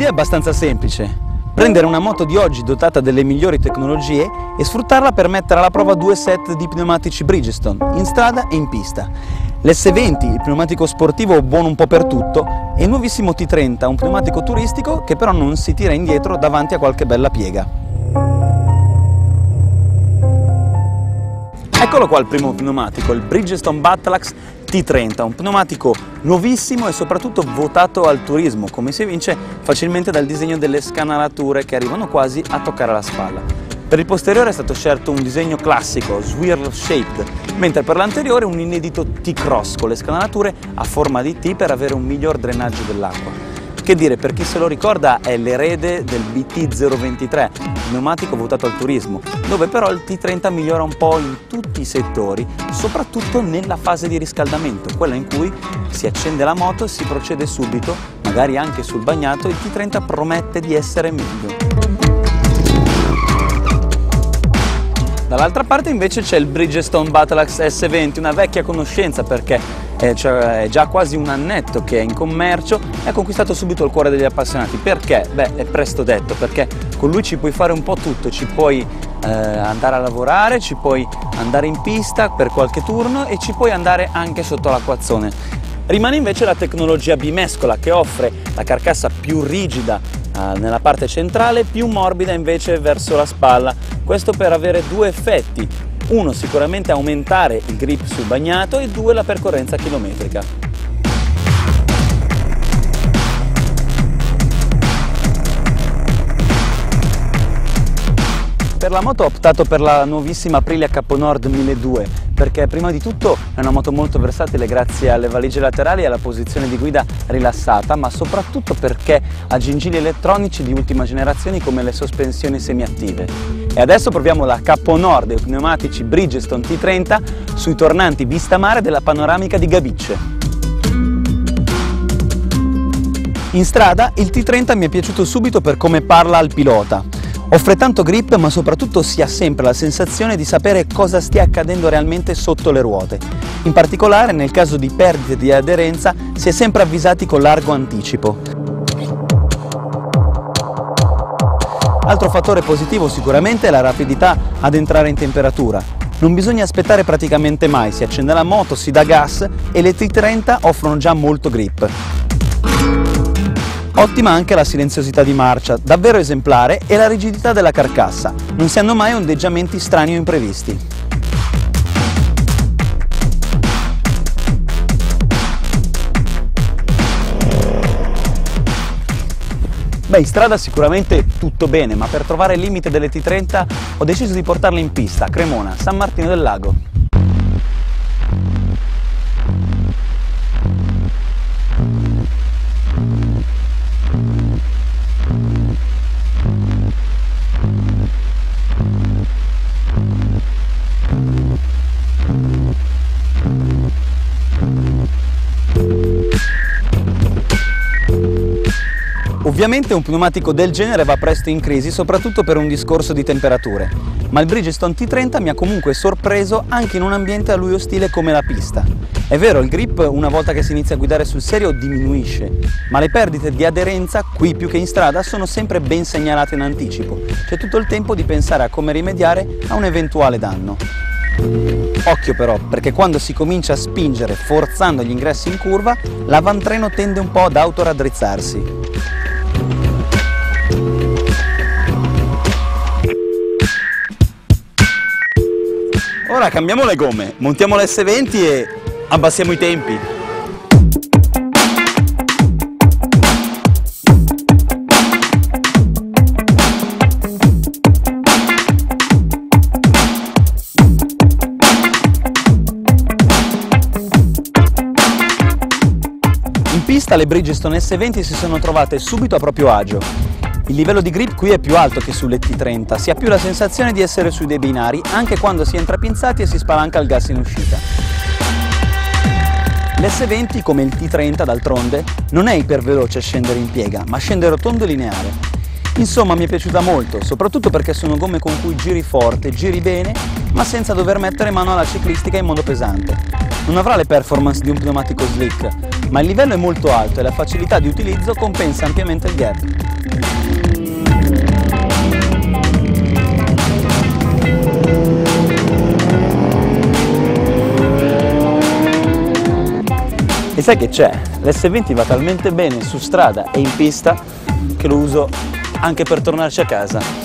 L'idea è abbastanza semplice. Prendere una moto di oggi dotata delle migliori tecnologie e sfruttarla per mettere alla prova due set di pneumatici Bridgestone, in strada e in pista. L'S20, il pneumatico sportivo buono un po' per tutto, e il nuovissimo T30, un pneumatico turistico che però non si tira indietro davanti a qualche bella piega. Eccolo qua il primo pneumatico, il Bridgestone Battlax T30, un pneumatico nuovissimo e soprattutto votato al turismo, come si evince facilmente dal disegno delle scanalature che arrivano quasi a toccare la spalla. Per il posteriore è stato scelto un disegno classico, swirl shaped, mentre per l'anteriore un inedito T-cross con le scanalature a forma di T per avere un miglior drenaggio dell'acqua. Che dire, per chi se lo ricorda, è l'erede del BT023, pneumatico votato al turismo, dove però il T30 migliora un po' in tutti i settori, soprattutto nella fase di riscaldamento, quella in cui si accende la moto e si procede subito, magari anche sul bagnato. Il T30 promette di essere meglio. Dall'altra parte invece c'è il Bridgestone Battlax S20, una vecchia conoscenza perché è già quasi un annetto che è in commercio e ha conquistato subito il cuore degli appassionati. Perché? Beh, è presto detto, perché con lui ci puoi fare un po' tutto, ci puoi andare a lavorare, ci puoi andare in pista per qualche turno e ci puoi andare anche sotto l'acquazzone. Rimane invece la tecnologia bimescola che offre la carcassa più rigida nella parte centrale, più morbida invece verso la spalla, questo per avere due effetti: uno, sicuramente aumentare il grip sul bagnato, e due, la percorrenza chilometrica. Per la moto ho optato per la nuovissima Aprilia Capo Nord 1200 perché prima di tutto è una moto molto versatile grazie alle valigie laterali e alla posizione di guida rilassata, ma soprattutto perché ha gingilli elettronici di ultima generazione come le sospensioni semiattive. E adesso proviamo la Capo Nord e i pneumatici Bridgestone T30 sui tornanti vista mare della panoramica di Gabicce. In strada il T30 mi è piaciuto subito per come parla al pilota. Offre tanto grip, ma soprattutto si ha sempre la sensazione di sapere cosa stia accadendo realmente sotto le ruote. In particolare, nel caso di perdite di aderenza, si è sempre avvisati con largo anticipo. Altro fattore positivo sicuramente è la rapidità ad entrare in temperatura. Non bisogna aspettare praticamente mai, si accende la moto, si dà gas e le T30 offrono già molto grip. Ottima anche la silenziosità di marcia, davvero esemplare, e la rigidità della carcassa. Non si hanno mai ondeggiamenti strani o imprevisti. Beh, in strada sicuramente tutto bene, ma per trovare il limite delle T30 ho deciso di portarle in pista, a Cremona, San Martino del Lago. Ovviamente un pneumatico del genere va presto in crisi, soprattutto per un discorso di temperature, ma il Bridgestone T30 mi ha comunque sorpreso anche in un ambiente a lui ostile come la pista. È vero, il grip una volta che si inizia a guidare sul serio diminuisce, ma le perdite di aderenza, qui più che in strada, sono sempre ben segnalate in anticipo. C'è tutto il tempo di pensare a come rimediare a un eventuale danno. Occhio però, perché quando si comincia a spingere forzando gli ingressi in curva, l'avantreno tende un po' ad autoraddrizzarsi. Ora cambiamo le gomme, montiamo l'S20 e abbassiamo i tempi. In pista le Bridgestone S20 si sono trovate subito a proprio agio. Il livello di grip qui è più alto che sulle T30, si ha più la sensazione di essere sui dei binari anche quando si entra pinzati e si spalanca il gas in uscita. L'S20, come il T30 d'altronde, non è iperveloce a scendere in piega, ma scende rotondo e lineare. Insomma, mi è piaciuta molto, soprattutto perché sono gomme con cui giri forte, giri bene, ma senza dover mettere mano alla ciclistica in modo pesante. Non avrà le performance di un pneumatico slick, ma il livello è molto alto e la facilità di utilizzo compensa ampiamente il gap. E sai che c'è? L'S20 va talmente bene su strada e in pista che lo uso anche per tornarci a casa.